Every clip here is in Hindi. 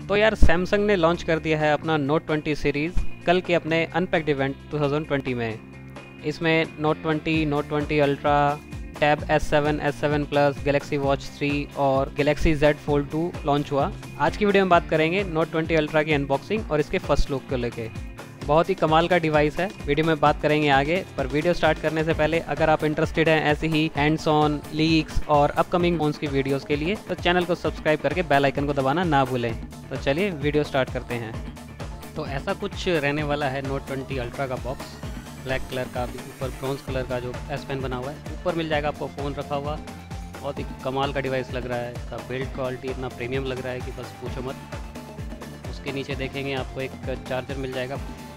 तो यार सैमसंग ने लॉन्च कर दिया है अपना नोट 20 सीरीज़ कल के अपने अनपैक्ड इवेंट 2020 में। इसमें note 20, note 20 ultra, tab S7, S7 plus, Galaxy watch 3 और गैलेक्सी Z Fold 2 लॉन्च हुआ। आज की वीडियो में बात करेंगे नोट 20 अल्ट्रा की अनबॉक्सिंग और इसके फर्स्ट लुक को लेके। बहुत ही कमाल का डिवाइस है, वीडियो में बात करेंगे आगे। पर वीडियो स्टार्ट करने से पहले अगर आप इंटरेस्टेड हैं ऐसे ही हैंड्स ऑन, लीक्स और अपकमिंग फोन्स की वीडियोस के लिए तो चैनल को सब्सक्राइब करके बेल आइकन को दबाना ना भूलें। तो चलिए वीडियो स्टार्ट करते हैं। तो ऐसा कुछ रहने वाला है नोट 20 अल्ट्रा का बॉक्स। ब्लैक कलर का, ऊपर ब्रॉन्ज कलर का जो S पेन बना हुआ है, ऊपर मिल जाएगा आपको फ़ोन रखा हुआ। बहुत ही कमाल का डिवाइस लग रहा है। इसका बिल्ड क्वालिटी इतना प्रीमियम लग रहा है कि बस पूछो मत। उसके नीचे देखेंगे आपको एक चार्जर मिल जाएगा।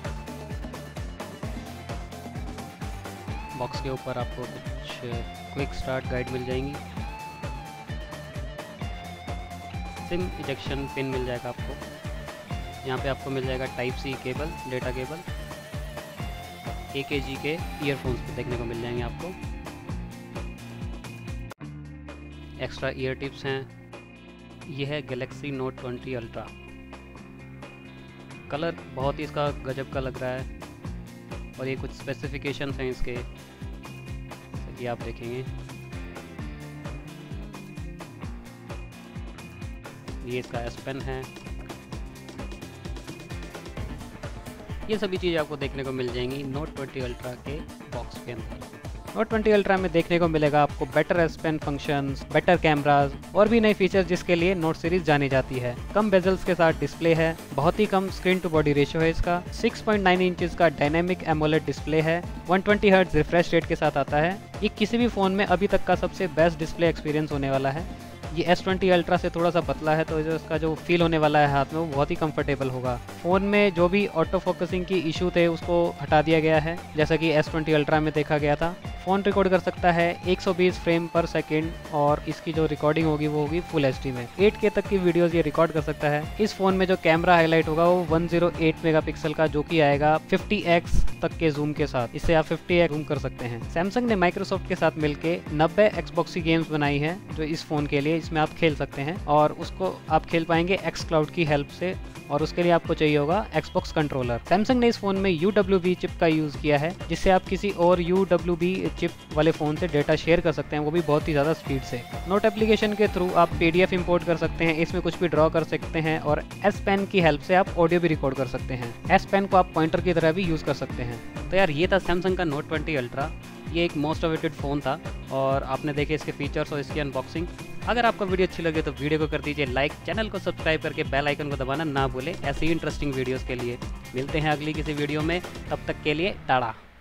बॉक्स के ऊपर आपको कुछ क्विक स्टार्ट गाइड मिल जाएंगी। सिम इजेक्शन पिन मिल जाएगा आपको। यहाँ पे आपको मिल जाएगा type C cable, data cable. 1 kg के ईयरफोन्स देखने को मिल जाएंगे आपको। एक्स्ट्रा ईयर टिप्स हैं। यह है गैलेक्सी नोट 20 अल्ट्रा। कलर बहुत ही इसका गजब का लग रहा है और ये कुछ स्पेसिफिकेशंस हैं इसके, ये आप देखेंगे। ये इसका S पेन है। ये सभी चीज़ें आपको देखने को मिल जाएंगी नोट 20 अल्ट्रा के बॉक्स के अंदर। नोट 20 अल्ट्रा में देखने को मिलेगा आपको better S pen functions, better cameras और भी नए फीचर्स जिसके लिए नोट सीरीज जानी जाती है। कम बेजल्स के साथ डिस्प्ले है, बहुत ही कम स्क्रीन टू बॉडी रेशियो है इसका। 6.9 इंचेस का डायनेमिक एमोलेड डिस्प्ले है। 120 हर्ट्ज रिफ्रेश रेट के साथ आता है। ये किसी भी फ़ोन में अभी तक का सबसे बेस्ट डिस्प्ले एक्सपीरियंस होने वाला है। ये S20 अल्ट्रा से थोड़ा सा पतला है, तो जो इसका जो फील होने वाला है हाथ में वो बहुत ही कंफर्टेबल होगा। फ़ोन में जो भी ऑटो फोकसिंग की इशू थे उसको हटा दिया गया है, जैसा कि S20 अल्ट्रा में देखा गया था। फ़ोन रिकॉर्ड कर सकता है 120 फ्रेम पर सेकेंड और इसकी जो रिकॉर्डिंग होगी वो होगी फुल HD में। 8K तक की वीडियोस ये रिकॉर्ड कर सकता है। इस फ़ोन में जो कैमरा हाईलाइट होगा वो 108 मेगापिक्सल का, जो कि आएगा 50x तक के जूम के साथ। इससे आप 50x जूम कर सकते हैं। सैमसंग ने माइक्रोसॉफ्ट के साथ मिलके 90 Xbox की गेम्स बनाई है जो इस फ़ोन के लिए इसमें आप खेल सकते हैं, और उसको आप खेल पाएंगे X Cloud की हेल्प से, और उसके लिए आपको चाहिए होगा Xbox कंट्रोलर। सैमसंग ने इस फ़ोन में UWB चिप का यूज़ किया है, जिससे आप किसी और UWB चिप वाले फ़ोन से डेटा शेयर कर सकते हैं, वो भी बहुत ही ज़्यादा स्पीड से। नोट एप्लीकेशन के थ्रू आप PDF इंपोर्ट कर सकते हैं, इसमें कुछ भी ड्रॉ कर सकते हैं, और S पेन की हेल्प से आप ऑडियो भी रिकॉर्ड कर सकते हैं। S पेन को आप पॉइंटर की तरह भी यूज़ कर सकते हैं। तो यार ये था सैमसंग का नोट 20 अल्ट्रा। ये एक मोस्ट अवेटेड फ़ोन था और आपने देखे इसके फीचर्स और इसकी अनबॉक्सिंग। अगर आपको वीडियो अच्छी लगे तो वीडियो को कर दीजिए लाइक, चैनल को सब्सक्राइब करके बेल आइकन को दबाना ना भूलें ऐसे ही इंटरेस्टिंग वीडियोस के लिए। मिलते हैं अगली किसी वीडियो में, तब तक के लिए टाटा।